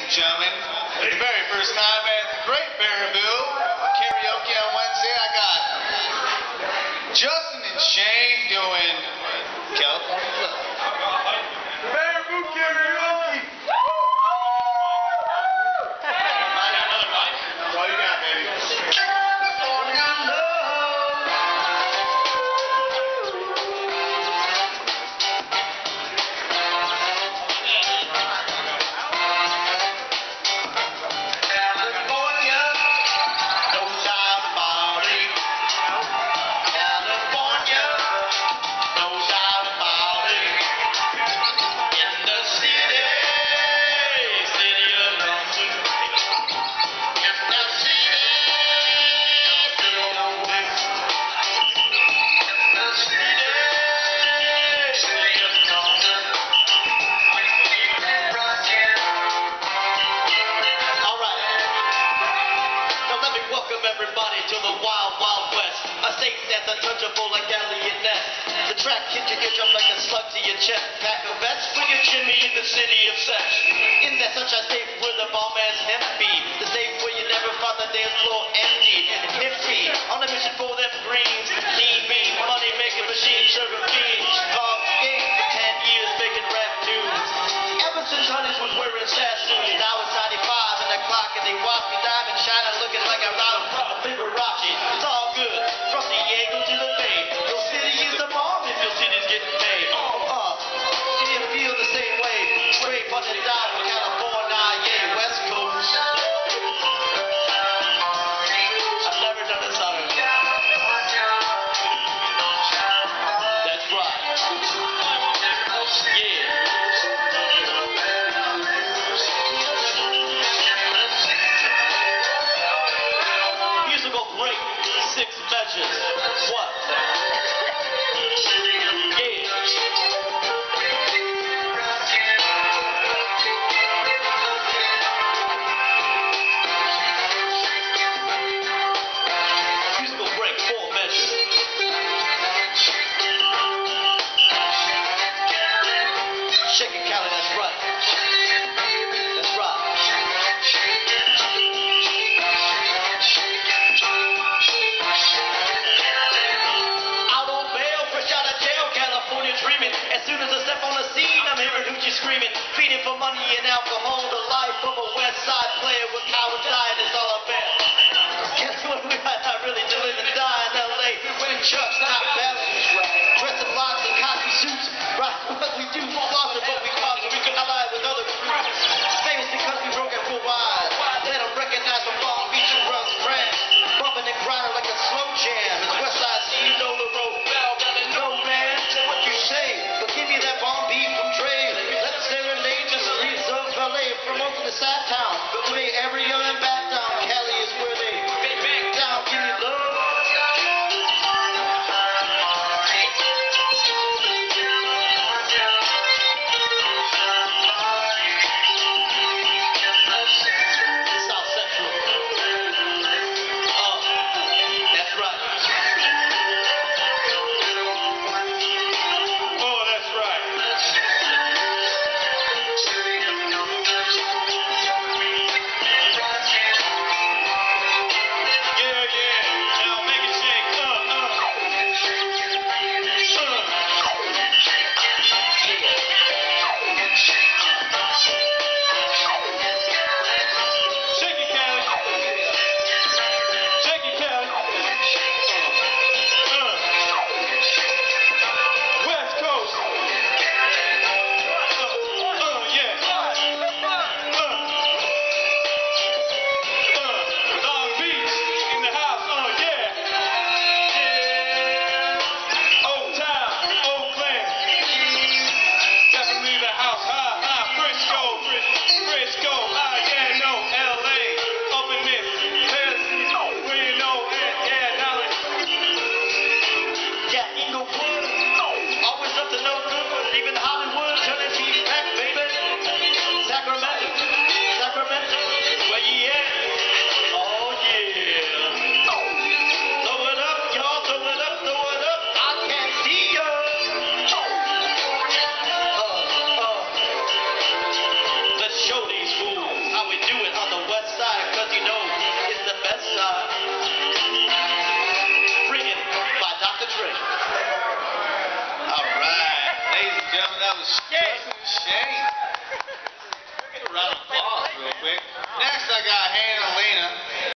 and gentlemen. For the very first time at the Great Baraboo Karaoke on Wednesday, I got Justin and Shane doing California Love. Baraboo Karaoke! That's all you got, baby. California Love! Everybody to the wild, wild west. A state that's untouchable like Elliot Ness. The track hit you, get jump like a slug to your chest. Pack a vest for your Jimmy in the city of sex. In that sunshine state where the bomb man's empty. The state where you never find the dance floor empty. And hippie on a mission for them greens. Lean mean, money making machine serving fiends. Bomb game for 10 years making rap news. Ever since Honeys was wearing sassoons. Now it's 95 and the clock and they watch me diamond shining looking like a round Liberace. It's all good from Diego to the Bay. Your city is the bomb if your city's getting paid. Do you feel the same way? Straight punching down from California, yeah, West Coast. I've never done this on it. That's right. Yeah. Musical break, 6 measures. What? Yeah. Musical break, 4 measures. Shake it, Cali, that's right. That's right. Out on bail, fresh out of jail, California dreaming. As soon as I step on the scene, I'm hearing hoochie screaming. Feeding for money and alcohol, the life of a West Side player with coward diet is all I bet. Guess what we might not really do live and die in L.A. Wearing chucks, not balance. Dressed in locks and cocky suits. Right, what we do, slaughter, but we conquer. We can ally with other crews. Famous because we broke it full wide. Let them recognize from Long Beach and Russ Grant. Bumping and grinding like a slow jam. It's West Side, so you know the road. Well, no man, what you say? But give me that bomb beat from Dre. Let's serenade the streets of LA from Oakland to Side Town. To Bay Area and back down. Cali is where they back down. Give me love. South Central. That's right. Oh, that's right. gentlemen, that was Justin and Shane. Get a round of applause real quick. Next, I got Hannah and Elena.